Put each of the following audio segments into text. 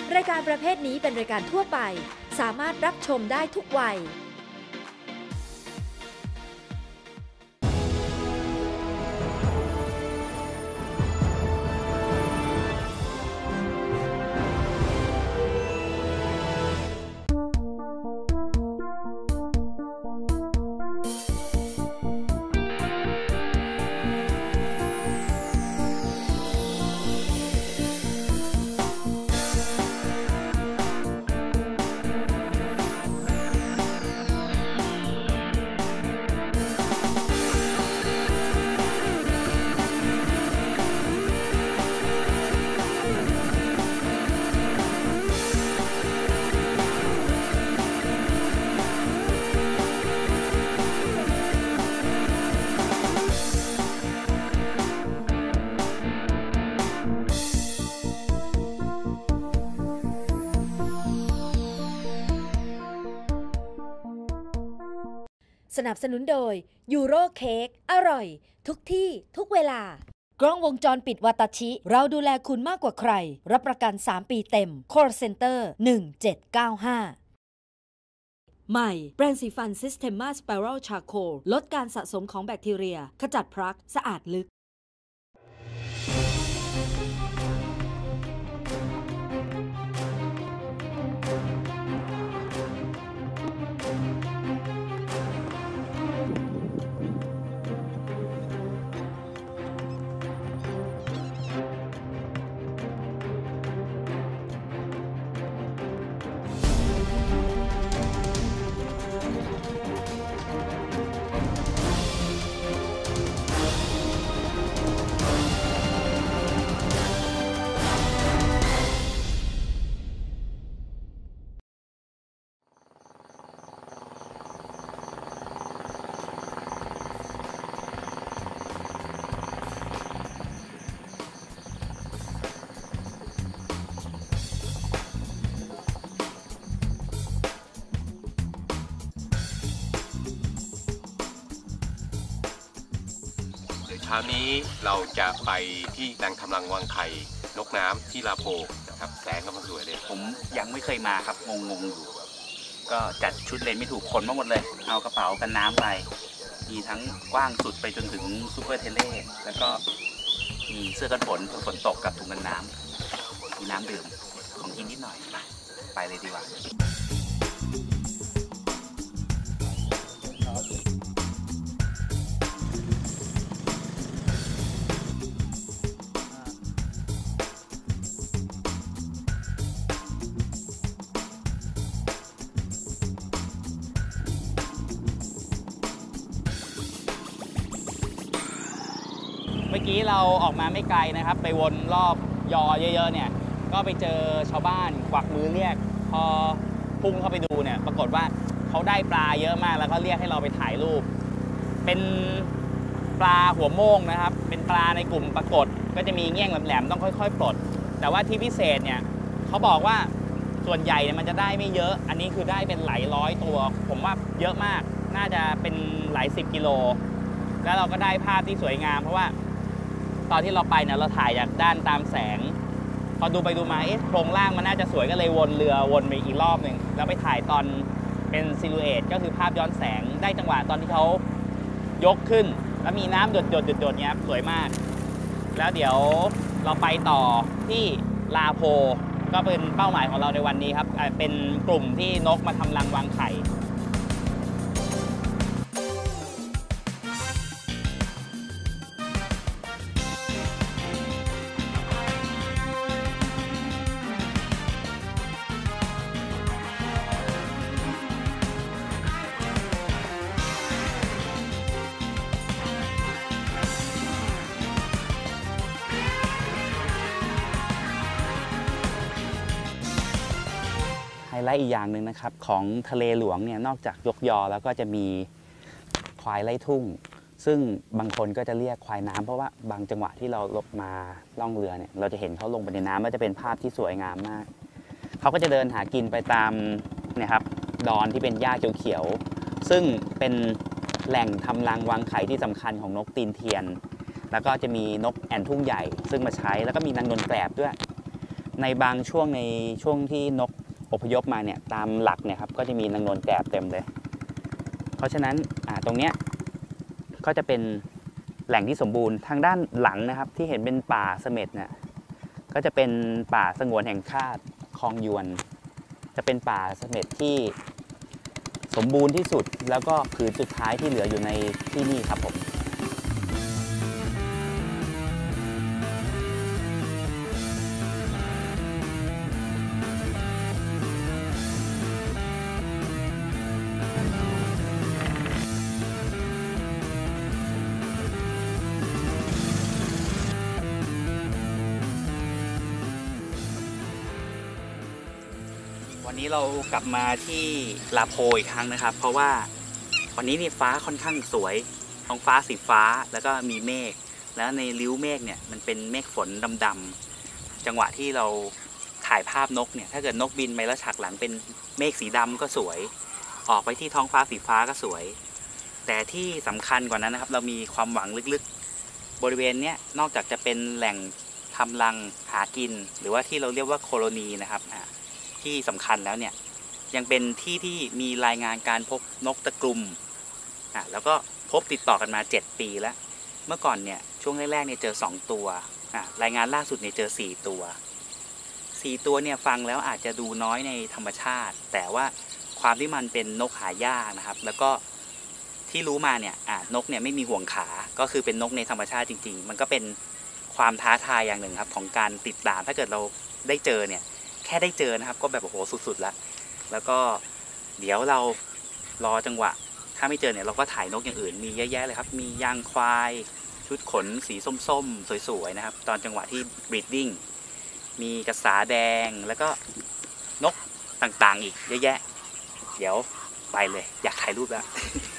รายการประเภทนี้เป็นรายการทั่วไปสามารถรับชมได้ทุกวัยสนับสนุนโดยยูโรเค้กอร่อยทุกที่ทุกเวลากล้องวงจรปิดวาตาชิเราดูแลคุณมากกว่าใครรับประกัน3ปีเต็ม Call Center 1795ใหม่แปรงสีฟัน Systema Spiral Charcoal ลดการสะสมของแบคทีเรียขจัดพรักสะอาดลึกเช้านี้เราจะไปที่นางทำรังวังไข่นกน้ำที่ลาโพนะครับแสงกำลังสวยเลยผมยังไม่เคยมาครับงงอยู่ก็จัดชุดเลนไม่ถูกคนมาหมดเลยเอากระเป๋ากันน้ำไปมีทั้งกว้างสุดไปจนถึงซูเปอร์เทเลแล้วก็มีเสื้อกันฝนฝนตกกับถุงกันน้ำมีน้ำดื่มของกินนิดหน่อยไปเลยดีกว่าเมื่อกี้เราออกมาไม่ไกลนะครับไปวนรอบยอเยอะๆเนี่ยก็ไปเจอชาวบ้านกวักมือเรียกพอพุ่งเข้าไปดูเนี่ยปรากฏว่าเขาได้ปลาเยอะมากแล้วก็เรียกให้เราไปถ่ายรูปเป็นปลาหัวโม่งนะครับเป็นปลาในกลุ่มปรากฏก็จะมีเงี้ยงแหลมๆต้องค่อยๆปลดแต่ว่าที่พิเศษเนี่ยเขาบอกว่าส่วนใหญ่เนี่ยมันจะได้ไม่เยอะอันนี้คือได้เป็นหลายร้อยตัวผมว่าเยอะมากน่าจะเป็นหลาย10 กิโลแล้วเราก็ได้ภาพที่สวยงามเพราะว่าตอนที่เราไปเนี่ยเราถ่ายจากด้านตามแสงพอดูไปดูมาโครงล่างมันน่าจะสวยก็เลยวนเรือวนไปอีกรอบหนึ่งแล้วไปถ่ายตอนเป็นซิลูเอตก็คือภาพย้อนแสงได้จังหวะตอนที่เขายกขึ้นแล้วมีน้ำหยดเนี้ยสวยมากแล้วเดี๋ยวเราไปต่อที่ลาโพก็เป็นเป้าหมายของเราในวันนี้ครับเป็นกลุ่มที่นกมาทำรังวางไข่ไฮไลท์อีกอย่างหนึ่งนะครับของทะเลหลวงเนี่ยนอกจากยกยอแล้วก็จะมีควายไล่ทุ่งซึ่งบางคนก็จะเรียกควายน้ำเพราะว่าบางจังหวะที่เราลงมาล่องเรือเนี่ยเราจะเห็นเขาลงไปในน้ำมันจะเป็นภาพที่สวยงามมากเขาก็จะเดินหากินไปตามเนี่ยครับดอนที่เป็นหญ้าเขียวๆซึ่งเป็นแหล่งทำรังวางไข่ที่สำคัญของนกตีนเทียนแล้วก็จะมีนกแอ่นทุ่งใหญ่ซึ่งมาใช้แล้วก็มีนางนวลแกลบด้วยในบางช่วงที่นกอพยพมาเนี่ยตามหลักเนี่ยครับก็จะมีนางนวลแกบเต็มเลยเพราะฉะนั้นตรงเนี้ยก็จะเป็นแหล่งที่สมบูรณ์ทางด้านหลังนะครับที่เห็นเป็นป่าเสม็ดเนี่ยก็จะเป็นป่าสงวนแห่งชาติคลองยวนจะเป็นป่าเสม็ดที่สมบูรณ์ที่สุดแล้วก็ผืนสุดท้ายที่เหลืออยู่ในที่นี่ครับผมวันนี้เรากลับมาที่ลาโพอีกครั้งนะครับเพราะว่าวันนี้นี่ฟ้าค่อนข้างสวยท้องฟ้าสีฟ้าแล้วก็มีเมฆแล้วในริ้วเมฆเนี่ยมันเป็นเมฆฝนดำๆจังหวะที่เราถ่ายภาพนกเนี่ยถ้าเกิดนกบินไปแล้วฉากหลังเป็นเมฆสีดำก็สวยออกไปที่ท้องฟ้าสีฟ้าก็สวยแต่ที่สำคัญกว่านั้นนะครับเรามีความหวังลึกๆบริเวณนี้นอกจากจะเป็นแหล่งทำรังหากินหรือว่าที่เราเรียกว่าโคโลนีนะครับที่สำคัญแล้วเนี่ยยังเป็นที่ที่มีรายงานการพบนกตะกรุมแล้วก็พบติดต่อกันมา7 ปีแล้วเมื่อก่อนเนี่ยช่วงแรกๆเนี่ยเจอ2 ตัวรายงานล่าสุดเนี่ยเจอ4 ตัวเนี่ยฟังแล้วอาจจะดูน้อยในธรรมชาติแต่ว่าความที่มันเป็นนกหายากนะครับแล้วก็ที่รู้มาเนี่ยนกเนี่ยไม่มีห่วงขาก็คือเป็นนกในธรรมชาติจริงๆมันก็เป็นความท้าทายอย่างหนึ่งครับของการติดตามถ้าเกิดเราได้เจอเนี่ยแค่ได้เจอนะครับก็แบบโอ้โหสุดๆแล้วก็เดี๋ยวเรารอจังหวะถ้าไม่เจอเนี่ยเราก็ถ่ายนกอย่างอื่นมีเยอะแยะเลยครับมียางควายชุดขนสีส้มๆสวยๆนะครับตอนจังหวะที่ breeding มีกระสาแดงแล้วก็นกต่างๆอีกเยอะแยะเดี๋ยวไปเลยอยากถ่ายรูปแล้ว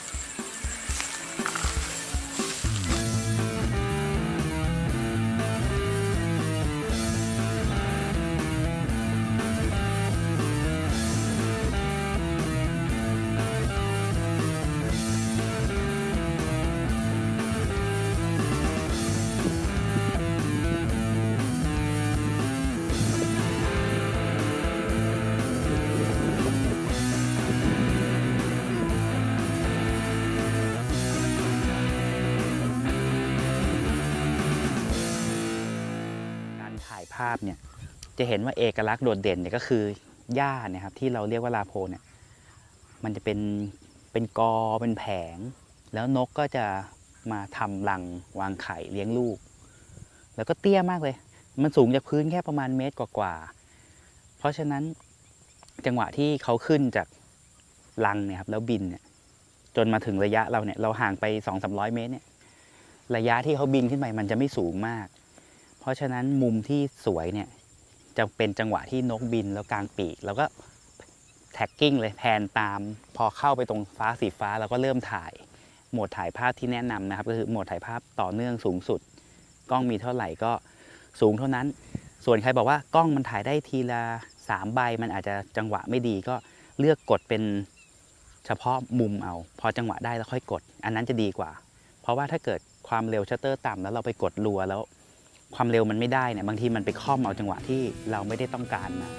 ถ่ายภาพเนี่ยจะเห็นว่าเอกลักษณ์โดดเด่นเนี่ยก็คือหญ้าเนี่ยครับที่เราเรียกว่าลาโพเนี่ยมันจะเป็นกอเป็นแผงแล้วนกก็จะมาทำรังวางไข่เลี้ยงลูกแล้วก็เตี้ยมากเลยมันสูงจากพื้นแค่ประมาณ1 เมตรกว่าเพราะฉะนั้นจังหวะที่เขาขึ้นจากรังเนี่ยครับแล้วบินเนี่ยจนมาถึงระยะเราเนี่ยเราห่างไป200-300 เมตรเนี่ยระยะที่เขาบินขึ้นไปมันจะไม่สูงมากเพราะฉะนั้นมุมที่สวยเนี่ยจะเป็นจังหวะที่นกบินแล้วกลางปีกแล้วก็แท็กกิ้งเลยแพนตามพอเข้าไปตรงฟ้าสีฟ้าเราก็เริ่มถ่ายโหมดถ่ายภาพที่แนะนำนะครับก็คือโหมดถ่ายภาพต่อเนื่องสูงสุดกล้องมีเท่าไหร่ก็สูงเท่านั้นส่วนใครบอกว่ากล้องมันถ่ายได้ทีละ3 ใบมันอาจจะจังหวะไม่ดีก็เลือกกดเป็นเฉพาะมุมเอาพอจังหวะได้แล้วค่อยกดอันนั้นจะดีกว่าเพราะว่าถ้าเกิดความเร็วชัตเตอร์ต่ำแล้วเราไปกดรัวแล้วความเร็วมันไม่ได้เนี่ยบางทีมันไปค่อมเอาจังหวะที่เราไม่ได้ต้องการมา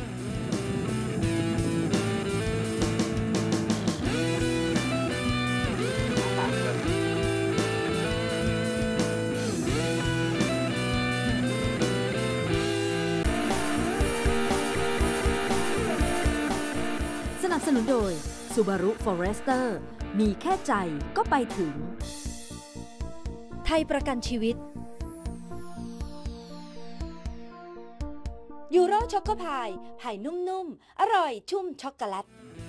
สนับสนุนโดย Subaru Forester มีแค่ใจก็ไปถึงไทยประกันชีวิตยูโรช็อกโกพายไผ่นุ่มๆอร่อยชุ่มช็อกโกแลต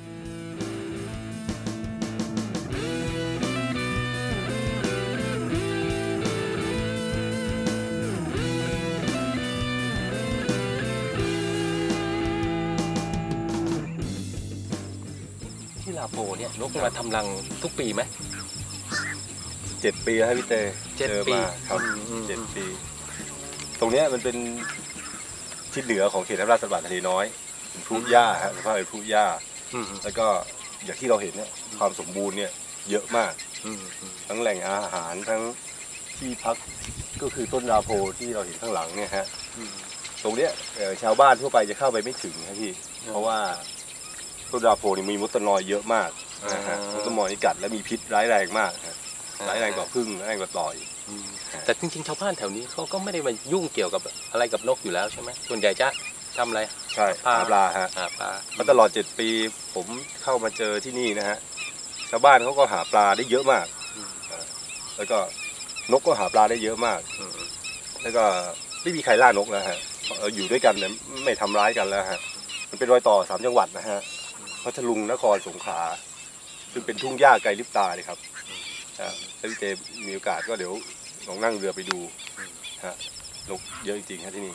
ที่ลาโพเนี่ยนกมาทำรังทุกปีไหม 7 ปีครับพี่เต้เจอมาครับ7 ปีตรงนี้มันเป็นทิศเหนือของเขตรัฐบาลทะเลน้อยเป็นทุ่งหญ้าฮะสภาพเป็นทุ่งหญ้าแล้วก็อย่างที่เราเห็นเนี่ยความสมบูรณ์เนี่ยเยอะมากทั้งแหล่งอาหารทั้งที่พักก็คือต้นลาโพที่เราเห็นข้างหลังเนี่ยฮะตรงเนี้ยชาวบ้านทั่วไปจะเข้าไปไม่ถึงครับพี่เพราะว่าต้นดาโพนี่มีมดตะนอยเยอะมากนะฮะมดตะนอยนี่กัดและมีพิษร้ายแรงมากร้ายแรงกว่าผึ้งร้ายแรงกว่าต่อยแต่จริงๆชาวบ้านแถวนี้เขาก็ไม่ได้มายุ่งเกี่ยวกับอะไรกับนกอยู่แล้วใช่ไหมส่วนใหญ่จะทำอะไรใช่หาปลาฮะหาปลามาตลอด7 ปีผมเข้ามาเจอที่นี่นะฮะชาวบ้านเขาก็หาปลาได้เยอะมากแล้วก็นกก็หาปลาได้เยอะมากแล้วก็ไม่มีใครล่านกแล้วฮะอยู่ด้วยกันเนี่ยไม่ทำร้ายกันแล้วฮะมันเป็นรอยต่อ3 จังหวัดนะฮะพัทลุงนครสงขลาซึ่งเป็นทุ่งหญ้าไกลลิบตาเลยครับถ้าพี่เจมีโอกาสก็เดี๋ยวลองนั่งเรือไปดูฮะนกเยอะจริงๆฮะที่นี่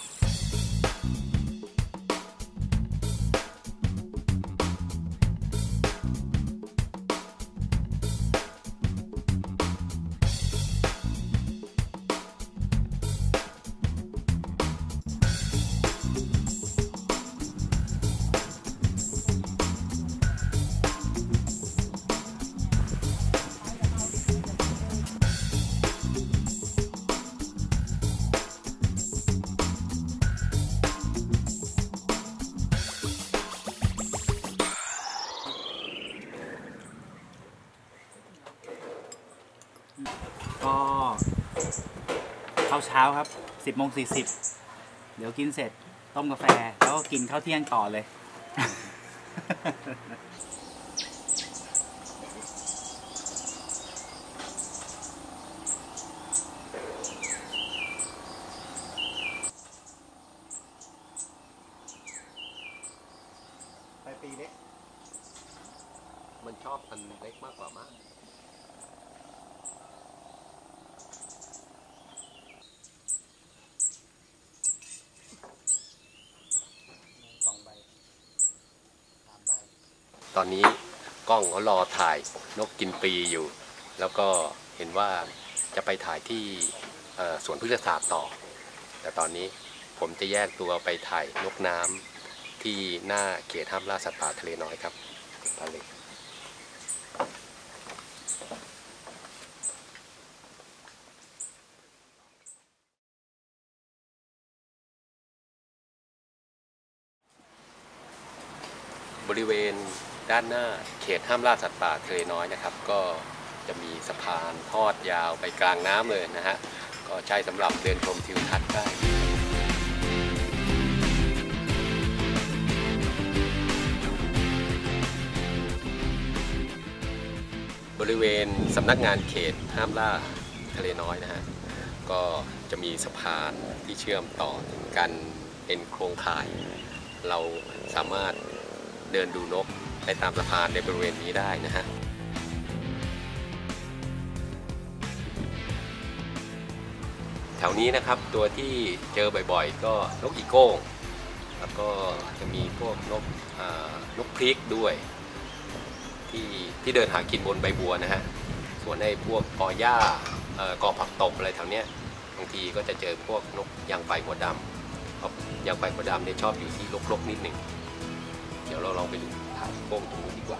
ก็ข้าวเช้าครับ 10:40 เดี๋ยวกินเสร็จต้มกาแฟแล้วก็กินข้าวเที่ยงต่อเลย ไปปีเล็กมันชอบอันเล็กมากกว่ามั้งตอนนี้กล้องเขารอถ่ายนกกินปีอยู่ แล้วก็เห็นว่าจะไปถ่ายที่สวนพฤกษศาสตร์ต่อแต่ตอนนี้ผมจะแยกตัวไปถ่ายนกน้ำที่หน้าเขตห้ามล่าสัตว์ป่าทะเลน้อยครับไปเลยบริเวณด้านหน้าเขตห้ามล่าสัตว์ป่าทะเลน้อยนะครับก็จะมีสะพานทอดยาวไปกลางน้ำเลยนะฮะก็ใช้สำหรับเดินชมทิวทัศน์ได้บริเวณสำนักงานเขตห้ามล่าทะเลน้อยนะฮะก็จะมีสะพานที่เชื่อมต่อถึงกันเป็นโครงข่ายเราสามารถเดินดูนกได้ตามสะพานในบริเวณนี้ได้นะฮะแถวนี้นะครับตัวที่เจอบ่อยๆก็นกอีโก้งแล้วก็จะมีพวกนกพริกด้วยที่เดินหากินบนใบบัวนะฮะส่วนในพวกกอหญ้ากอผักตบอะไรแถวเนี้ยบางทีก็จะเจอพวกนกยางไฟหัวดำเพราะยางไฟหัวดำเนี่ยชอบอยู่ที่รกๆนิดหนึ่งเดี๋ยวเราลองไปดูถ่ายโป้งตรงนี้ดีกว่า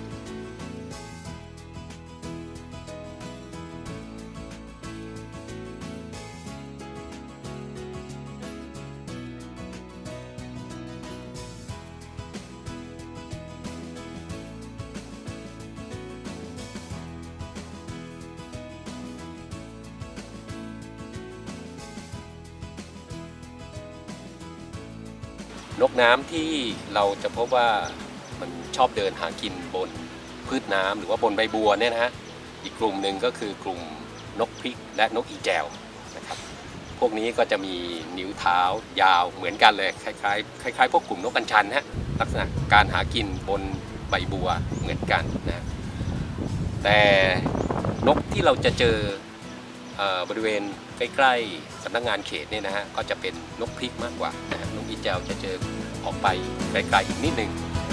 นกน้ำที่เราจะพบว่ามันชอบเดินหากินบนพืชน้ำหรือว่าบนใบบัวเนี่ยนะฮะอีกกลุ่มหนึ่งก็คือกลุ่มนกพริกและนกอีแจวนะครับพวกนี้ก็จะมีนิ้วเท้ายาวเหมือนกันเลยคล้ายๆพวกกลุ่มนกกัญชันฮะลักษณะการหากินบนใบบัวเหมือนกันนะแต่นกที่เราจะเจอบริเวณใกล้ๆสำนักงานเขตเนี่ยนะฮะก็จะเป็นนกพริกมากกว่านะนกอีแจวจะเจอออกไปไกลๆอีกนิดนึง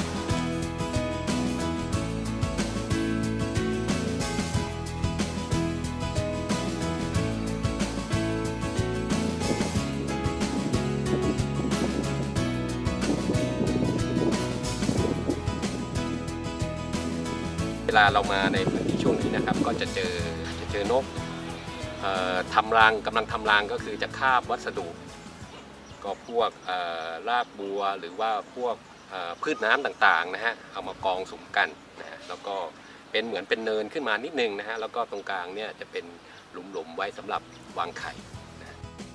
เวลาเรามาในพื้นที่ช่วงนี้นะครับก็จะเจอนกกำลังทำรังก็คือจะคาบวัสดุก็พวกรากบัวหรือว่าพวกพืชน้ำต่างๆนะฮะเอามากองสุมกันนะฮะแล้วก็เป็นเหมือนเป็นเนินขึ้นมานิดนึงนะฮะแล้วก็ตรงกลางเนี่ยจะเป็นหลุมๆไว้สำหรับวางไข่นะ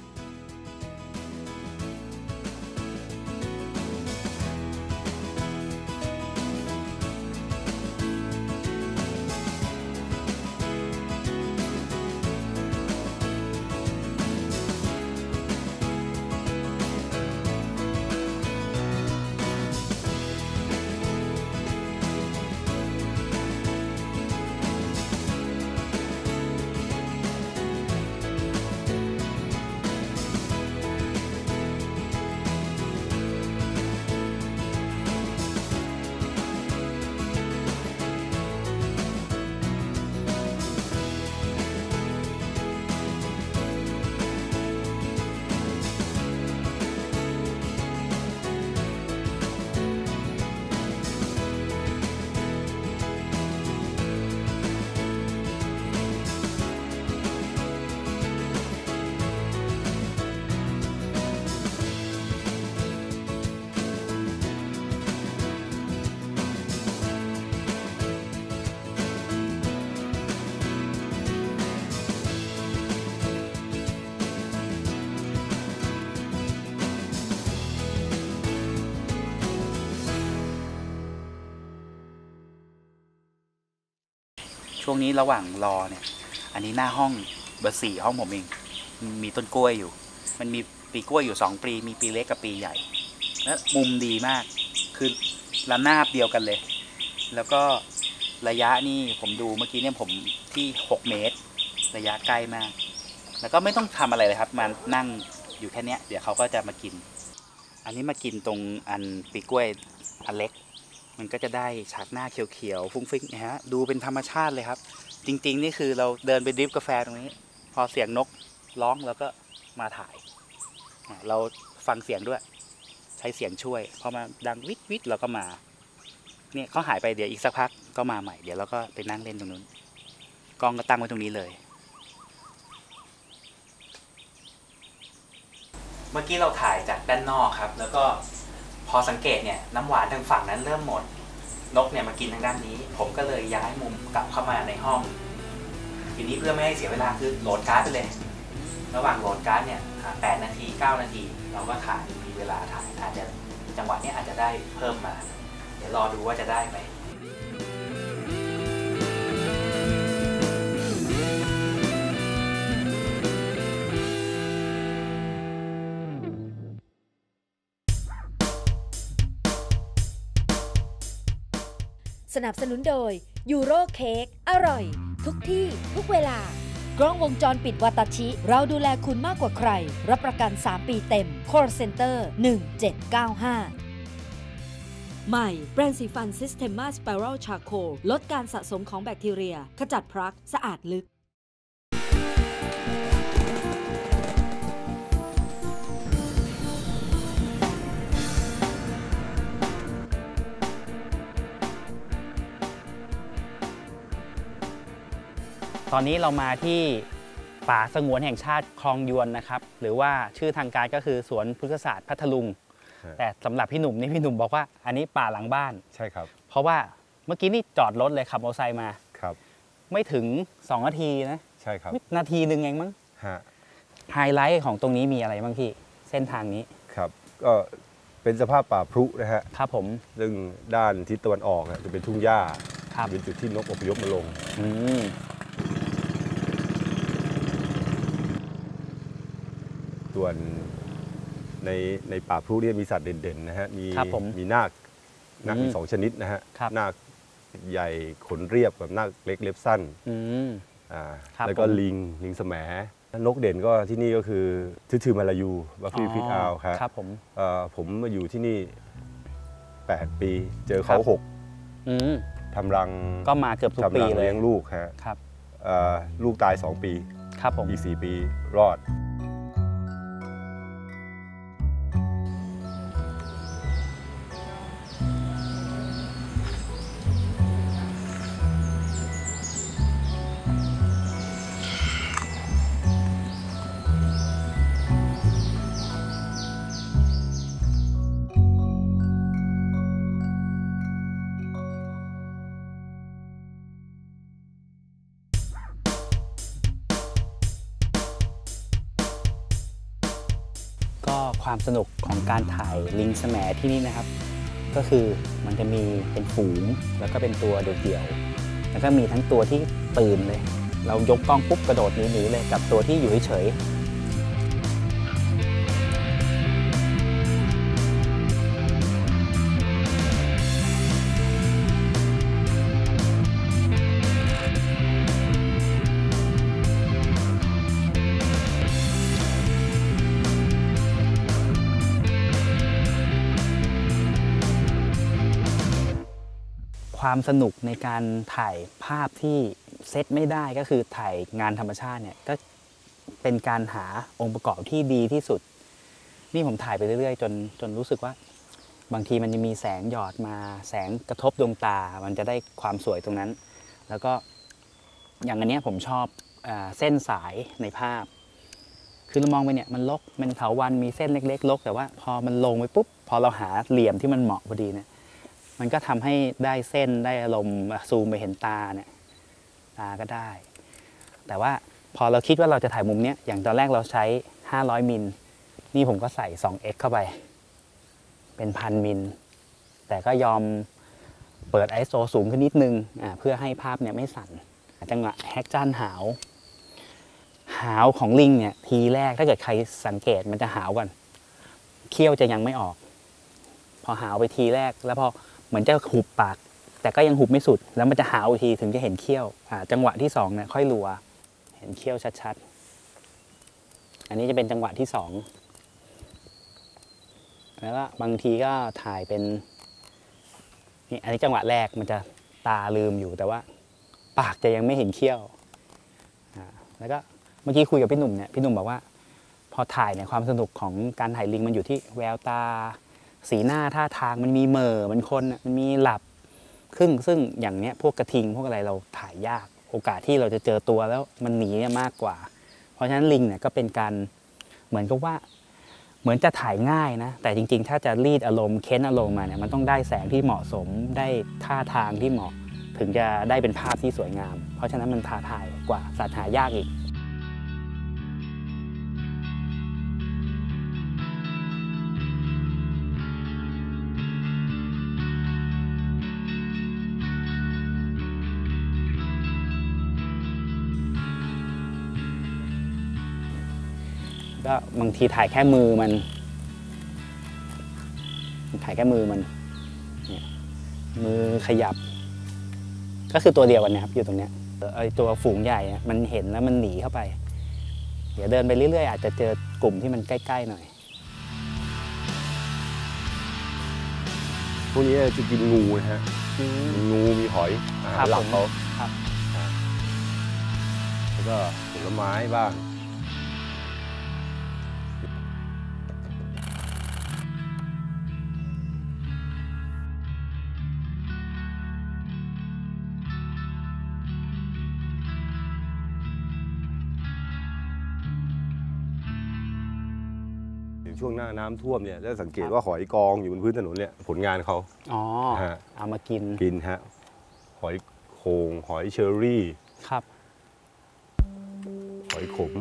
ช่วงนี้ระหว่างรอเนี่ยอันนี้หน้าห้องเบอร์ 4ห้องผมเองมีต้นกล้วยอยู่มันมีปีกล้วยอยู่2ปีมีปีเล็กกับปีใหญ่แล้วมุมดีมากคือระนาบเดียวกันเลยแล้วก็ระยะนี่ผมดูเมื่อกี้เนี่ยผมที่6 เมตรระยะใกล้มากแล้วก็ไม่ต้องทำอะไรเลยครับมานั่งอยู่แค่นี้เดี๋ยวเขาก็จะมากินอันนี้มากินตรงอันปีกล้วยอันเล็กมันก็จะได้ฉากหน้าเขียวๆฟุ้งฟิ้งนะฮะดูเป็นธรรมชาติเลยครับจริงๆนี่คือเราเดินไปดริฟกาแฟตรงนี้พอเสียงนกร้องแล้วก็มาถ่ายเราฟังเสียงด้วยใช้เสียงช่วยพอมาดังวิทวิทเราก็มาเนี่ยเขาหายไปเดี๋ยวอีกสักพักก็มาใหม่เดี๋ยวเราก็ไปนั่งเล่นตรงนู้นกล้องก็ตั้งไว้ตรงนี้เลยเมื่อกี้เราถ่ายจากด้านนอกครับแล้วก็พอสังเกตเนี่ยน้ำหวานทางฝั่งนั้นเริ่มหมดนกเนี่ยมากินทางด้านนี้ผมก็เลยย้ายมุมกลับเข้ามาในห้องทีนี้เพื่อไม่ให้เสียเวลาคือโหลดการ์ดไปเลยระหว่างโหลดการ์ดเนี่ย8 นาที 9 นาทีเราก็ถ่ายมีเวลาถ่ายอาจจะจังหวะนี้อาจจะได้เพิ่มมาเดี๋ยวรอดูว่าจะได้ไหมสนับสนุนโดยยูโรเค้กอร่อยทุกที่ทุกเวลากล้องวงจรปิดวาตาชิเราดูแลคุณมากกว่าใครรับประกัน3 ปีเต็ม Call Center 1795ใหม่แปรงสีฟัน Systema Spiral Charcoal ลดการสะสมของแบคทีเรียขจัดพรักสะอาดลึกตอนนี้เรามาที่ป่าสงวนแห่งชาติคลองยวนนะครับหรือว่าชื่อทางการก็คือสวนพฤกษศาสตร์พัทลุงแต่สำหรับพี่หนุ่มนี่พี่หนุ่มบอกว่าอันนี้ป่าหลังบ้านใช่ครับเพราะว่าเมื่อกี้นี่จอดรถเลยขับมอเตอร์ไซค์มาครับไม่ถึง2 นาทีนะใช่ครับนาทีนึงเองมั้งไฮไลท์ของตรงนี้มีอะไรบ้างพี่เส้นทางนี้ครับก็เป็นสภาพป่าพรุนะฮะครับผมซึ่งด้านทิศตะวันออกจะเป็นทุ่งหญ้าเป็นจุดที่นกอพยพมาลงส่วนในป่าพรุเนี่ยมีสัตว์เด่นๆนะฮะมีนาคมี2 ชนิดนะฮะนาคใหญ่ขนเรียบกับนาคเล็กเล็บสั้นแล้วก็ลิงแสมนกเด่นก็ที่นี่ก็คือทื่อมาลายูบัฟฟี่ฟิตอาวครับผมมาอยู่ที่นี่8 ปีเจอเขา6ทำรังก็มาเกือบทุกปีเลยเลี้ยงลูกครับลูกตาย2 ปีครับผมอีก4 ปีรอดความสนุกของการถ่ายลิงแสมที่นี่นะครับก็คือมันจะมีเป็นฝูงแล้วก็เป็นตัวเดี่ยวๆแล้วก็มีทั้งตัวที่ตื่นเลยเรายกกล้องปุ๊บกระโดดหนีเลยกับตัวที่อยู่เฉยความสนุกในการถ่ายภาพที่เซตไม่ได้ก็คือถ่ายงานธรรมชาติเนี่ยก็เป็นการหาองค์ประกอบที่ดีที่สุดนี่ผมถ่ายไปเรื่อยๆจนรู้สึกว่าบางทีมันจะมีแสงหยอดมาแสงกระทบดวงตามันจะได้ความสวยตรงนั้นแล้วก็อย่างอันนี้ผมชอบเส้นสายในภาพคือเรามองไปเนี่ยมันลกมันเถาวัลย์มีเส้นเล็กๆลกแต่ว่าพอมันลงไปปุ๊บพอเราหาเหลี่ยมที่มันเหมาะพอดีเนี่ยมันก็ทำให้ได้เส้นได้อารมณ์ซูมไปเห็นตาเนี่ยตาก็ได้แต่ว่าพอเราคิดว่าเราจะถ่ายมุมนี้อย่างตอนแรกเราใช้500มิลนี่ผมก็ใส่ 2x เข้าไปเป็น1,000มิลแต่ก็ยอมเปิด ISO สูงขึ้นนิดนึงเพื่อให้ภาพเนี่ยไม่สั่นจังหวะแฮกจ้านหาวของลิงเนี่ยทีแรกถ้าเกิดใครสังเกตมันจะหาวก่อนเขี้ยวจะยังไม่ออกพอหาวไปทีแรกแล้วพอเหมือนจะหุบปากแต่ก็ยังหุบไม่สุดแล้วมันจะหาวอีกทีถึงจะเห็นเขี้ยวจังหวะที่2เนี่ยค่อยรัวเห็นเขี้ยวชัดๆอันนี้จะเป็นจังหวะที่2แล้วก็บางทีก็ถ่ายเป็นนี่อันนี้จังหวะแรกมันจะตาลืมอยู่แต่ว่าปากจะยังไม่เห็นเขี้ยวแล้วก็เมื่อกี้คุยกับพี่หนุ่มเนี่ยพี่หนุ่มบอกว่าพอถ่ายเนี่ยความสนุกของการถ่ายลิงมันอยู่ที่แววตาสีหน้าท่าทางมันมีเหม่อมันคนมันมีหลับซึ่งอย่างเนี้ยพวกกระทิงพวกอะไรเราถ่ายยากโอกาสที่เราจะเจอตัวแล้วมันหนีเนี่ยมากกว่าเพราะฉะนั้นลิงเนี่ยก็เป็นการเหมือนกับว่าเหมือนจะถ่ายง่ายนะแต่จริงๆถ้าจะรีดอารมณ์เค้นอารมณ์มาเนี่ยมันต้องได้แสงที่เหมาะสมได้ท่าทางที่เหมาะถึงจะได้เป็นภาพที่สวยงามเพราะฉะนั้นมันท้าทายกว่าสัตว์หายากอีกก็บางทีถ่ายแค่มือมันถ่ายแค่มือมันเนี่ยมือขยับก็คือตัวเดียวกันนะครับอยู่ตรงเนี้ยไอตัวฝูงใหญ่มันเห็นแล้วมันหนีเข้าไปเดี๋ยวเดินไปเรื่อยๆอาจจะเจอกลุ่มที่มันใกล้ๆหน่อยพวกนี้จะกินงูนะฮะมีงูมีหอยหลับเขาแล้วก็ผลไม้บ้างช่วงหน้าน้ำท่วมเนี่ยได้สังเกตว่าหอยกองอยู่บนพื้นถนนเนี่ยผลงานเขาเอามากินฮะหอยโข่งหอยเชอรี่ครับหอยขม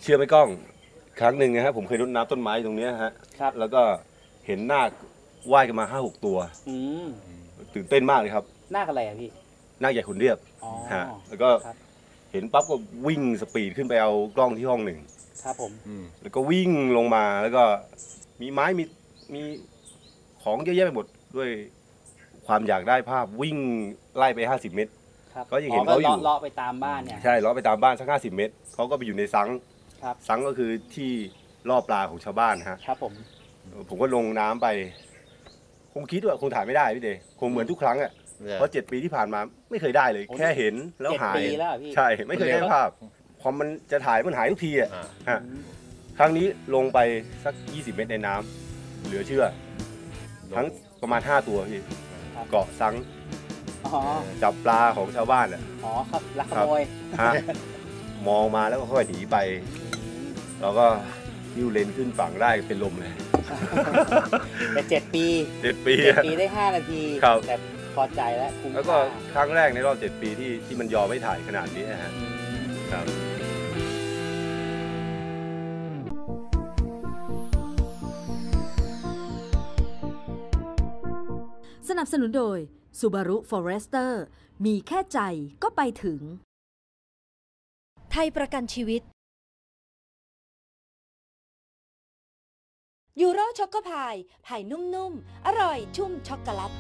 เชื่อไหมกล้องครั้งหนึ่งนะฮะผมเคยรดน้ำต้นไม้ตรงนี้ฮะครับแล้วก็เห็นนาคว่ายกันมา5-6 ตัวตื่นเต้นมากเลยครับนาคอะไรอะพี่นาคใหญ่ขุนเรียบฮะแล้วก็เห็นปั๊บก็วิ่งสปีดขึ้นไปเอากล้องที่ห้องหนึ่งครับผมแล้วก็วิ่งลงมาแล้วก็มีไม้มีของเยอะแยะไปหมดด้วยความอยากได้ภาพวิ่งไล่ไป50 เมตรก็ยังเห็นเขาอยู่เลาะไปตามบ้านเนี่ยใช่เลาะไปตามบ้านสัก50 เมตรเขาก็ไปอยู่ในซังซังก็คือที่ล่อปลาของชาวบ้านฮะครับผมก็ลงน้ำไปคงคิดว่าคงถ่ายไม่ได้พี่เดคงเหมือนทุกครั้งอ่ะเพราะ7 ปีที่ผ่านมาไม่เคยได้เลยแค่เห็นแล้วหายใช่ไม่เคยได้ภาพพอมันจะถ่ายมันหายทุกทีอ่ะครั้งนี้ลงไปสัก20 เมตรในน้ำเหลือเชื่อทั้งประมาณ5 ตัวพี่เกาะซังจับปลาของชาวบ้านอ่ะครับลักขโมยมองมาแล้วก็ค่อยหนีไปเราก็ยิ้วเลนขึ้นฝั่งได้เป็นลมเลยแต่7 ปีได้5 นาทีแต่พอใจแล้วก็ครั้งแรกในรอบ7 ปีที่มันยอมไม่ถ่ายขนาดนี้ฮะครับสนับสนุนโดย Subaru Forester มีแค่ใจก็ไปถึงไทยประกันชีวิตยูโรช็อกโกพายพายนุ่มๆอร่อยชุ่มช็อกโกแลต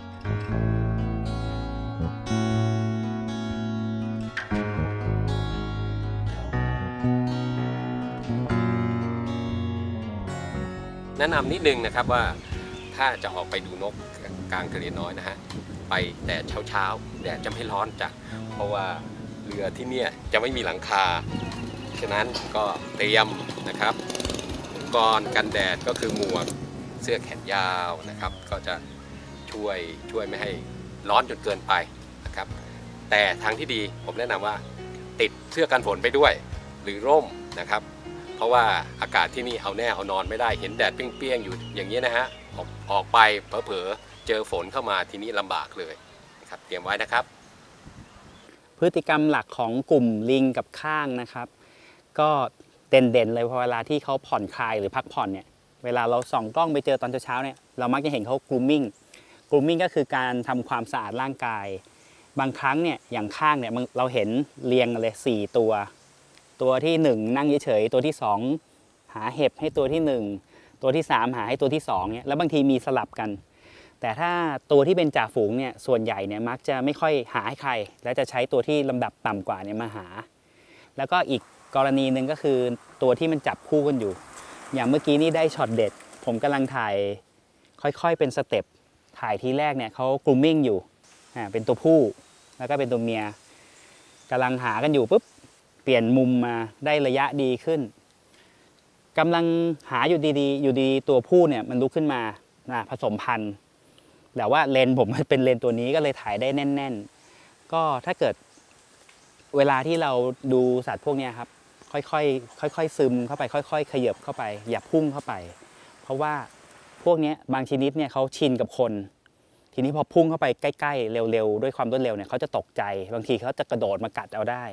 แนะนำนิดนึงนะครับว่าถ้าจะออกไปดูนกกลางทะเลน้อยนะฮะไปแต่เช้าแดดจะไม่ร้อนจ้ะเพราะว่าเรือที่เนี่ยจะไม่มีหลังคาฉะนั้นก็เตรียมนะครับอุปกรณ์กันแดดก็คือหมวกเสื้อแขนยาวนะครับก็จะช่วยไม่ให้ร้อนจนเกินไปนะครับแต่ทางที่ดีผมแนะนำว่าติดเสื้อกันฝนไปด้วยหรือร่มนะครับเพราะว่าอากาศที่นี่เอาแน่เอานอนไม่ได้เห็นแดดเปรี้ยงๆอยู่อย่างนี้นะฮะออกไปเผลอๆเจอฝนเข้ามาทีนี้ลำบากเลยนะครับเตรียมไว้นะครับพฤติกรรมหลักของกลุ่มลิงกับข้างนะครับก็เด่นๆเลยพอเวลาที่เขาผ่อนคลายหรือพักผ่อนเนี่ยเวลาเราส่องกล้องไปเจอตอนเช้าเนี่ยเรามักจะเห็นเขากรูมมิ่งก็คือการทำความสะอาดร่างกายบางครั้งเนี่ยอย่างข้างเนี่ยเราเห็นเรียงเลย4 ตัวที่1นั่งเฉยๆตัวที่2หาเห็บให้ตัวที่1ตัวที่3หาให้ตัวที่2เนี่ยแล้วบางทีมีสลับกันแต่ถ้าตัวที่เป็นจ่าฝูงเนี่ยส่วนใหญ่เนี่ยมักจะไม่ค่อยหาให้ใครและจะใช้ตัวที่ลำดับต่ำกว่าเนี่ยมาหาแล้วก็อีกกรณีหนึ่งก็คือตัวที่มันจับคู่กันอยู่อย่างเมื่อกี้นี่ได้ช็อตเด็ดผมกำลังถ่ายค่อยๆเป็นสเต็ปถ่ายทีแรกเนี่ยเขากรูมมิ่งอยู่เป็นตัวผู้แล้วก็เป็นตัวเมียกำลังหากันอยู่ปุ๊บเปลี่ยนมุมมาได้ระยะดีขึ้นกำลังหาอยู่ดีตัวผู้เนี่ยมันลุกขึ้นมาผสมพันธุ์แต่ว่าเลนผมเป็นเลนตัวนี้ก็เลยถ่ายได้แน่นๆก็ถ้าเกิดเวลาที่เราดูสัตว์พวกนี้ครับค่อยซึมเข้าไปค่อยๆขยับเข้าไปอย่าพุ่งเข้าไปเพราะว่าพวกนี้บางชนิดเนี่ยเขาชินกับคนทีนี้พอพุ่งเข้าไปใกล้ๆเร็วๆด้วยความรวดเร็วเนี่ยเขาจะตกใจบางทีเขาจะกระโดดมากัดเอาได้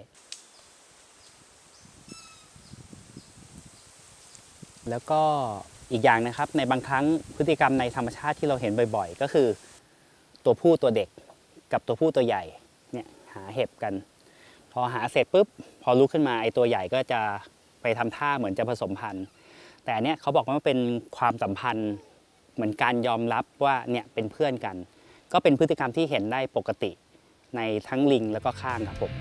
แล้วก็อีกอย่างนะครับในบางครั้งพฤติกรรมในธรรมชาติที่เราเห็นบ่อยๆก็คือตัวผู้ตัวเด็กกับตัวผู้ตัวใหญ่เนี่ยหาเห็บกันพอหาเสร็จปุ๊บพอลุกขึ้นมาไอ้ตัวใหญ่ก็จะไปทำท่าเหมือนจะผสมพันธุ์แต่อันเนี้ยเขาบอกว่าเป็นความสัมพันธ์เหมือนการยอมรับว่าเนี่ยเป็นเพื่อนกันก็เป็นพฤติกรรมที่เห็นได้ปกติในทั้งลิงแล้วก็ข้างครับผม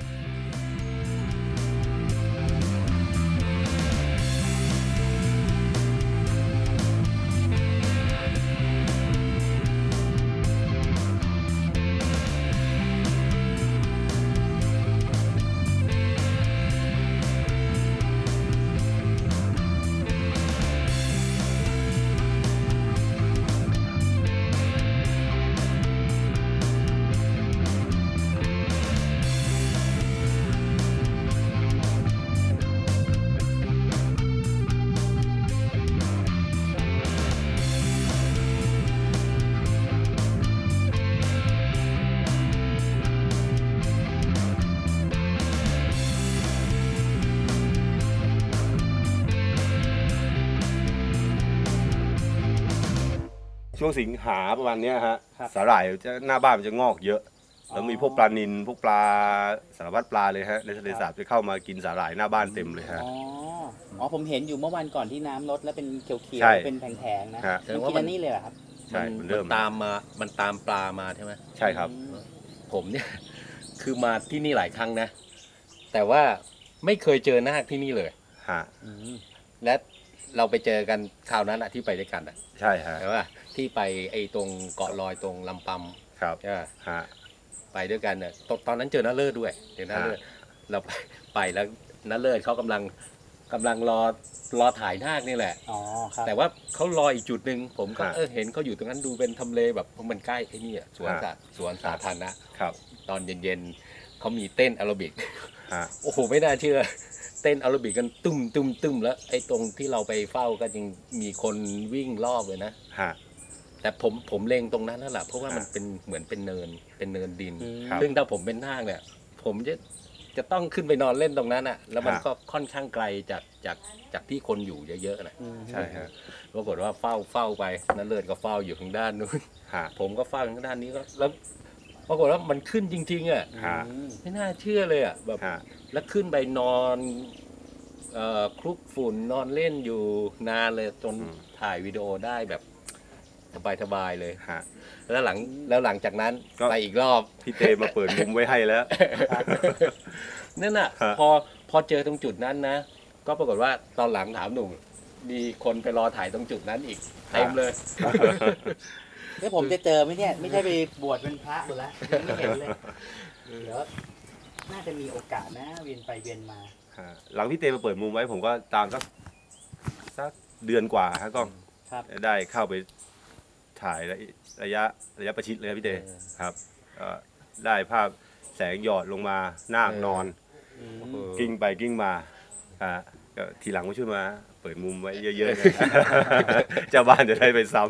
ช่วงสิงหาประมาณนี้ฮะสาหร่ายจะหน้าบ้านมันจะงอกเยอะแล้วมีพวกปลานิลพวกปลาสารพัดปลาเลยฮะในทะเลสาบจะเข้ามากินสาหร่ายหน้าบ้านเต็มเลยฮะอ๋อผมเห็นอยู่เมื่อวันก่อนที่น้ำลดแล้วเป็นเขียวๆเป็นแผงๆนะมันกินอันนี้เลยเหรอครับใช่มันตามปลามาใช่ไหมใช่ครับผมเนี่ยคือมาที่นี่หลายครั้งนะแต่ว่าไม่เคยเจอนาคที่นี่เลยฮะและเราไปเจอกันคราวนั้นที่ไปด้วยกันใช่ฮะแต่ว่าที่ไปไอ้ตรงเกาะลอยตรงลำปำครับใช่ฮะไปด้วยกันเนี่ยตอนนั้นเจอน้าเลิศด้วยเจอน้าเลิศเราไปแล้วน้าเลิศเขากำลังรอถ่ายนาคนี่แหละแต่ว่าเขารออีกจุดหนึ่งผมก็เห็นเขาอยู่ตรงนั้นดูเป็นทำเลแบบมันใกล้ไอ้นี่สวนสาธารณะตอนเย็นๆเขามีเต้นแอโรบิกโอ้โหไม่น่าเชื่อเต้นแอโรบิกกันตุ้มแล้วไอ้ตรงที่เราไปเฝ้าก็ยังมีคนวิ่งรอบเลยนะแต่ผมเล็งตรงนั้นนั่นแหละเพราะว่ามันเป็นเหมือนเป็นเนินดินซึ่งถ้าผมเป็นนาคเนี่ยผมจะต้องขึ้นไปนอนเล่นตรงนั้นอ่ะแล้วมันก็ค่อนข้างไกลจากที่คนอยู่เยอะๆนะใช่ครับปรากฏว่าเฝ้าไปนั่นเลิศก็เฝ้าอยู่ทางด้านนู้นผมก็เฝ้าทางด้านนี้ก็แล้วปรากฏว่ามันขึ้นจริงๆอ่ะไม่น่าเชื่อเลยอ่ะแบบแล้วขึ้นไปนอนคลุกฝุ่นนอนเล่นอยู่นานเลยจนถ่ายวิดีโอได้แบบสบายเลยแล้วหลังจากนั้นไปอีกรอบพี่เตมาเปิดมุมไว้ให้แล้วนั่นน่ะพอเจอตรงจุดนั้นนะก็ปรากฏว่าตอนหลังถามหนุ่มมีคนไปรอถ่ายตรงจุดนั้นอีกเต็มเลยนี่ผมจะเจอไหมเนี่ยไม่ใช่ไปบวชเป็นพระหมดแล้วไม่เห็นเลยเดี๋ยวน่าจะมีโอกาสนะเวียนไปเวียนมาหลังพี่เตมาเปิดมุมไว้ผมก็ตามสักเดือนกว่าฮะก็ได้เข้าไปถ่ายระยะประชิดเลยพี่เตครับได้ภาพแสงหยอดลงมานาคนอนกิ้งไปกิ้งมาก็ทีหลังก็ช่วยมาเปิดมุมไว้เยอะๆเจ้าบ้านจะได้ไปซ้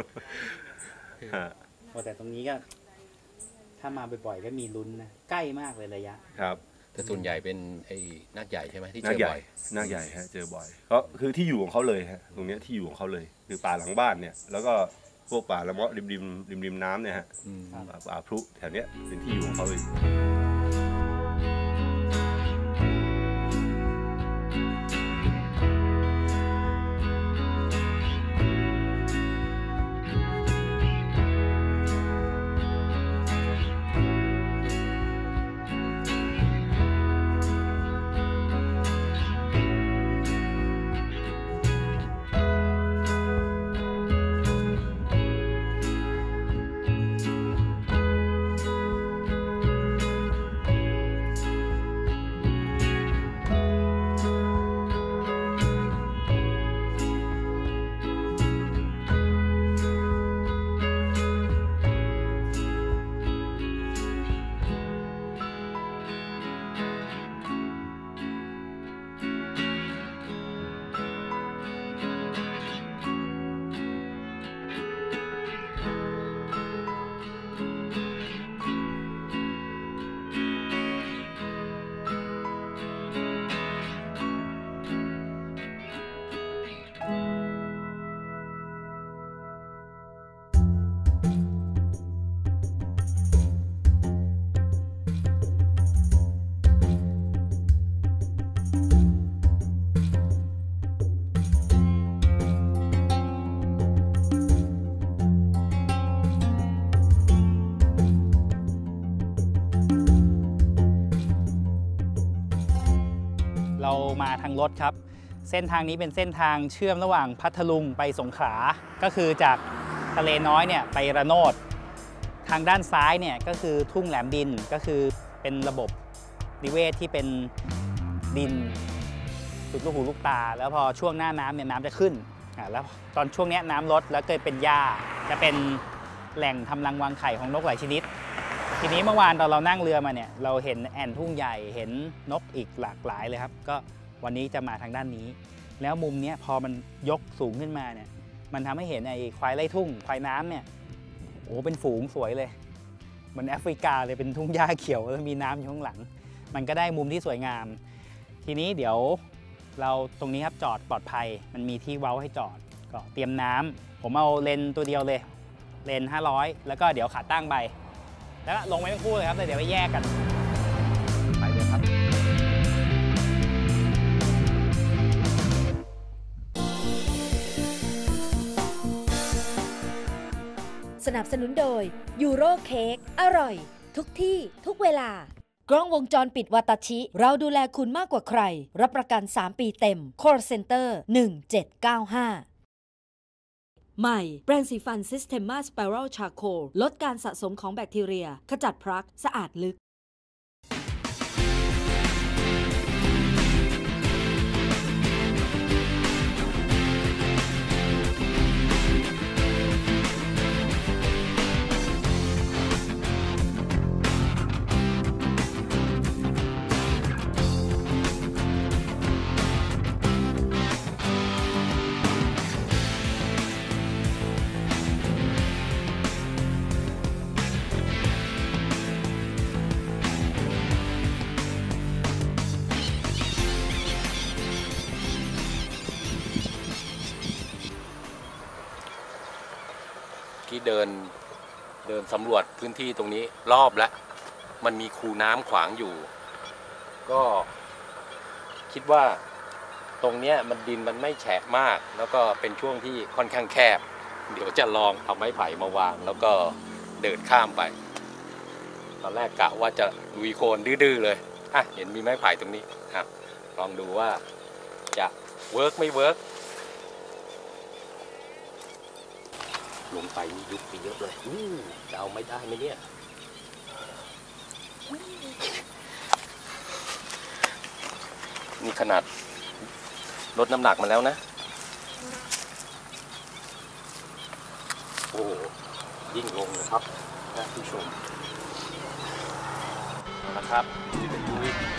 ำแต่ตรงนี้ก็ถ้ามาบ่อยๆก็มีลุ้นนะใกล้มากเลยระยะครับแต่ส่วนใหญ่เป็นไอ้นาคใหญ่ใช่ไหมที่เจอบ่อยนาคใหญ่ฮะเจอบ่อยเพราะคือที่อยู่ของเขาเลยฮะตรงนี้ที่อยู่ของเขาเลยคือป่าหลังบ้านเนี่ยแล้วก็พวกป่าละเมาะริมน้ำเนี่ยฮะป่าพลุแถวเนี้ยเป็นที่อยู่ของเขาเลยมาทางรถครับเส้นทางนี้เป็นเส้นทางเชื่อมระหว่างพัทลุงไปสงขลาก็คือจากทะเลน้อยเนี่ยไประโนดทางด้านซ้ายเนี่ยก็คือทุ่งแหลมดินก็คือเป็นระบบนิเวศที่เป็นดินสุดลูกหูลูกตาแล้วพอช่วงหน้าน้ำเนี่ยน้ำจะขึ้นแล้วตอนช่วงนี้น้ำลดแล้วเกิดเป็นหญ้าจะเป็นแหล่งทำรังวางไข่ของนกหลายชนิดทีนี้เมื่อวานตอนเรานั่งเรือมาเนี่ยเราเห็นแอ่นทุ่งใหญ่เห็นนกอีกหลากหลายเลยครับก็วันนี้จะมาทางด้านนี้แล้วมุมนี้พอมันยกสูงขึ้นมาเนี่ยมันทำให้เห็นไอ้ควายไร่ทุ่งควายน้ำเนี่ยโอ้เป็นฝูงสวยเลยเหมือนแอฟริกาเลยเป็นทุ่งหญ้าเขียวแล้วมีน้ำอยู่ข้างหลังมันก็ได้มุมที่สวยงามทีนี้เดี๋ยวเราตรงนี้ครับจอดปลอดภัยมันมีที่เว้าให้จอดก็เตรียมน้ำผมเอาเลนตัวเดียวเลยเลน500แล้วก็เดี๋ยวขาตั้งไปแล้วลงไปทั้งคู่เลยครับเดี๋ยวไปแยกกันไปเลยครับสนับสนุนโดยยูโรเค้กอร่อยทุกที่ทุกเวลากล้องวงจรปิดวาตาชิเราดูแลคุณมากกว่าใครรับประกัน 3 ปีเต็ม Call Center 1795 ใหม่แปรงสีฟัน Systema Spiral Charcoal ลดการสะสมของแบคทีเรียขจัดพรักสะอาดลึกที่เดินสำรวจพื้นที่ตรงนี้รอบแล้วมันมีคูน้ำขวางอยู่ก็คิดว่าตรงเนี้ยมันดินมันไม่แฉะมากแล้วก็เป็นช่วงที่ค่อนข้างแคบเดี๋ยวจะลองเอาไม้ไผ่มาวางแล้วก็เดินข้ามไปตอนแรกกะว่าจะลุยโคลนดื้อๆเลยเห็นมีไม้ไผ่ตรงนี้ลองดูว่าจะเวิร์กไม่เวิร์กลงไปนี่ยุบไปเยอะเลยจะเอาไม่ได้ไหมเนี่ยนี่ขนาดลดน้ำหนักมาแล้วนะโอ้ยิ่งลงนะครับท่านผู้ชมนะครับดู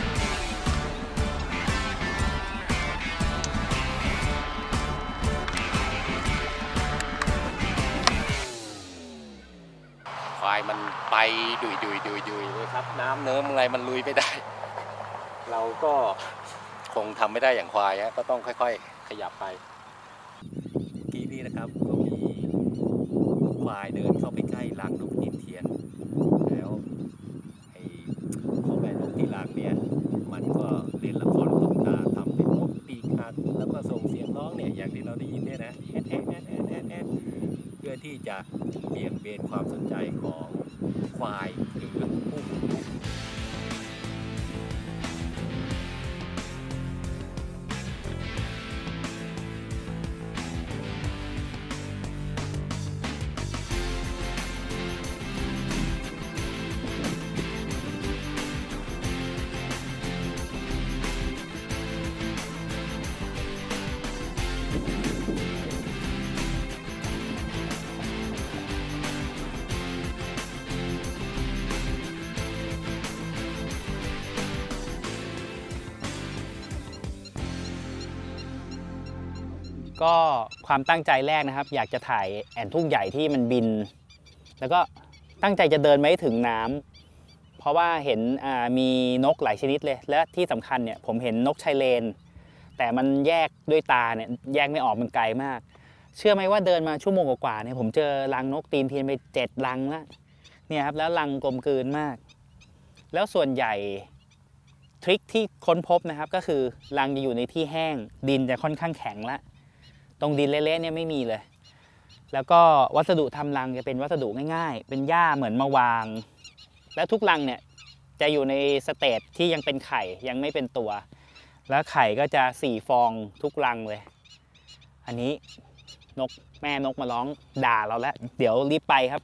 ควายมันไปดุยเลยครับน้ำเนิ้มอะไรมันลุยไม่ได้เราก็คงทำไม่ได้อย่างควายฮะก็ต้องค่อยๆขยับไปกี้นี้นะครับก็มีควายเดินเข้าไปใกล้รังนกตีนเทียนแล้วไอ้พ่อแม่นกที่รังเนี่ยมันก็เล่นละครตบตาทำเป็นนกปีกหักแล้วก็ส่งเสียงร้องเนี่ยอย่างที่เราได้ยินเนี่ยนะแอดเพื่อที่จะเบี่ยงเบนความสนใจของควายหรือผู้บุกรุกก็ความตั้งใจแรกนะครับอยากจะถ่ายแอ่นทุ่งใหญ่ที่มันบินแล้วก็ตั้งใจจะเดินไปถึงน้ำเพราะว่าเห็นมีนกหลายชนิดเลยและที่สำคัญเนี่ยผมเห็นนกชายเลนแต่มันแยกด้วยตาเนี่ยแยกไม่ออกมันไกลมากเชื่อไหมว่าเดินมาชั่วโมงกว่าเนี่ยผมเจอรังนกตีนเทียนไป7 รังแล้วเนี่ยครับแล้วรังกลมกลืนมากแล้วส่วนใหญ่ทริคที่ค้นพบนะครับก็คือรังจะอยู่ในที่แห้งดินจะค่อนข้างแข็งละตรงดินเละๆเนี่ยไม่มีเลยแล้วก็วัสดุทำรังจะเป็นวัสดุง่ายๆเป็นหญ้าเหมือนมาวางแล้วทุกรังเนี่ยจะอยู่ในสเตจที่ยังเป็นไข่ยังไม่เป็นตัวแล้วไข่ก็จะ4 ฟองทุกรังเลยอันนี้นกแม่นกมาร้องด่าเราแล้วเดี๋ยวรีบไปครับ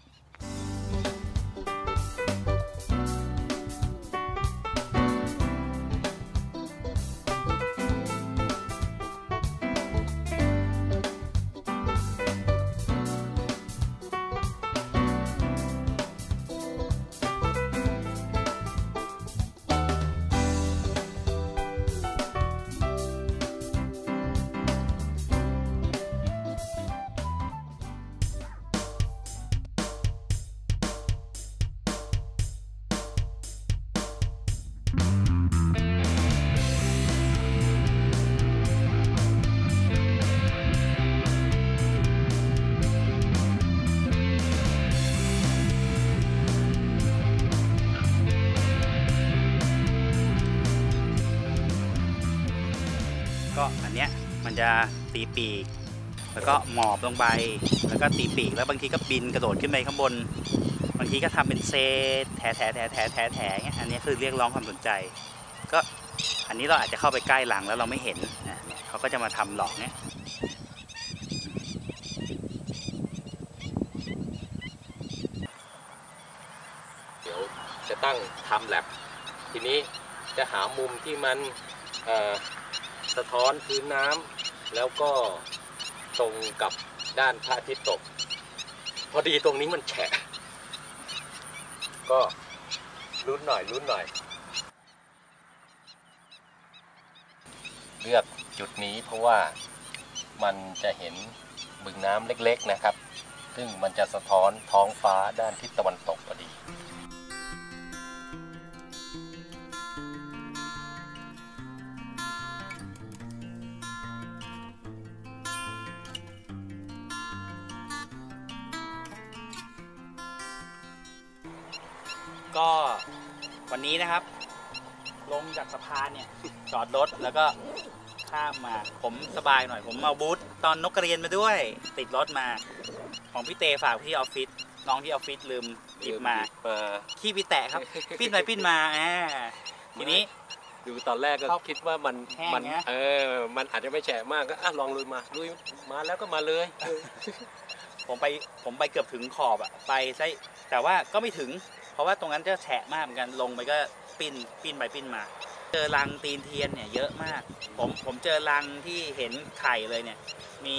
จะตีปีกแล้วก็หมอบลงไปแล้วก็ตีปีกแล้วบางทีก็บินกระโดดขึ้นไปข้างบนบางทีก็ทำเป็นเซแถเงี้ยอันนี้คือเรียกร้องความสนใจก็อันนี้เราอาจจะเข้าไปใกล้หลังแล้วเราไม่เห็นนะเขาก็จะมาทำหลอกเนี่ยเดี๋ยวจะตั้งทำแลบทีนี้จะหามุมที่มันสะท้อนพื้นน้ำแล้วก็ตรงกับด้านพระอาทิตย์ตกพอดีตรงนี้มันแฉะก็ลุ้นหน่อยเลือกจุดนี้เพราะว่ามันจะเห็นบึงน้ำเล็กๆนะครับซึ่งมันจะสะท้อนท้องฟ้าด้านทิศตะวันตกพอดีก็วันนี้นะครับลงจากสะพานเนี่ยจอดรถแล้วก็ข้ามมาผมสบายหน่อยผมเอาบูธตอนนกกระเรียนมาด้วยติดรถมาของพี่เตฝากที่ออฟฟิศน้องที่ออฟฟิศลืมหยิบมาขี้พี่แตะครับปิ้นไปปิ้นมาทีนี้ดูตอนแรกก็คิดว่ามันอาจจะไม่แฉะมากก็ลองลุยมาแล้วก็มาเลยผมไปเกือบถึงขอบอะไปใช่แต่ว่าก็ไม่ถึงเพราะว่าตรงนั้นจะแฉะมากเหมือนกันลงไปก็ปิ้นไปปิ้นมาเจอรังตีนเทียนเนี่ยเยอะมากผมเจอรังที่เห็นไข่เลยเนี่ยมี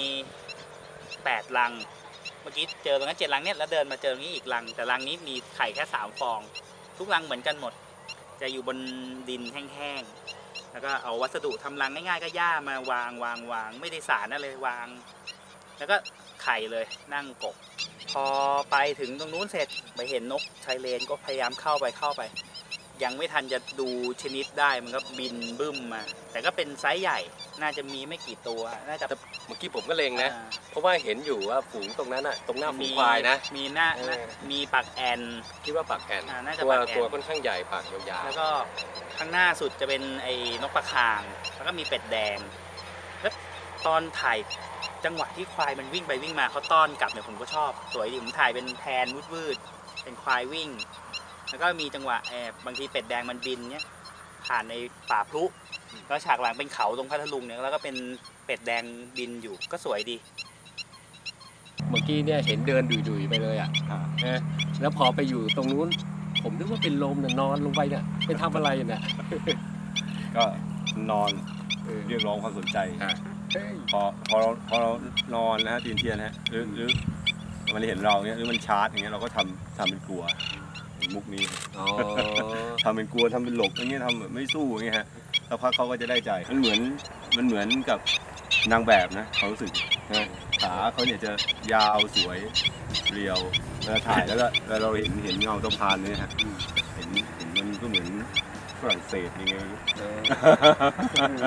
8รังเมื่อกี้เจอตรงนั้น7รังเนี่ยแล้วเดินมาเจอตรงนี้อีกรังแต่รังนี้มีไข่แค่3ฟองทุกรังเหมือนกันหมดจะอยู่บนดินแห้งๆแล้วก็เอาวัสดุทำรังง่ายๆก็หญ้ามาวางไม่ได้สารอะไรวางแล้วก็ไข่เลยนั่งกบพอไปถึงตรงนู้นเสร็จไปเห็นนกชายเลนก็พยายามเข้าไปยังไม่ทันจะดูชนิดได้มันก็บินบึ้มมาแต่ก็เป็นไซส์ใหญ่น่าจะมีไม่กี่ตัวน่าจะเมื่อกี้ผมก็เล็งนะเพราะว่าเห็นอยู่ว่าฝูงตรงนั้นตรงหน้าฝูงควายนะมีปากแอนคิดว่าปากแอนน่าจะตัวค่อนข้างใหญ่ปากยาวๆแล้วก็ข้างหน้าสุดจะเป็นไอ้นกปลาคางแล้วก็มีเป็ดแดงแล้วตอนถ่ายจังหวะที่ควายมันวิ่งไปวิ่งมาเขาต้อนกลับเนี่ยผมก็ชอบสวยดีผมถ่ายเป็นแพนวืดเป็นควายวิ่งแล้วก็มีจังหวะบางทีเป็ดแดงมันบินเนี่ยผ่านในป่าพลุแล้วฉากหลังเป็นเขาตรงพัทลุงเนี่ยแล้วก็เป็นเป็ดแดงบินอยู่ก็สวยดีเมื่อกี้เนี่ยเห็นเดินดุยๆไปเลยนะแล้วพอไปอยู่ตรงนู้นผมนึกว่าเป็นลมเนี่ยนอนลงไปเนี่ยไปทำอะไรเนี่ยก็นอนเรียกร้องความสนใจพอเรานอนนะฮะตีนเทียนฮะหรือมันเห็นเราเนี่ยหรือมันชาร์จอย่างเงี้ยเราก็ทำเป็นกลัวมุกนี้ทำเป็นกลัวทำเป็นหลบอย่างเงี้ยทำแบบไม่สู้อย่างเงี้ยฮะแล้วพักเขาก็จะได้ใจมันเหมือนกับนางแบบนะเขารู้สึกนะขาเขาเนี่ยจะยาวสวยเรียวเวลาถ่ายแล้วเราเห็นเงาสะพานเนี่ยฮะเห็นมันก็เหมือนฝรั่งเศสยังไง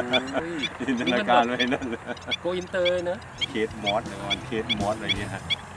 จินตนาการไว้นั่นเลยโกอินเตอร์นะเคทมอสอะไรเงี้ยฮะ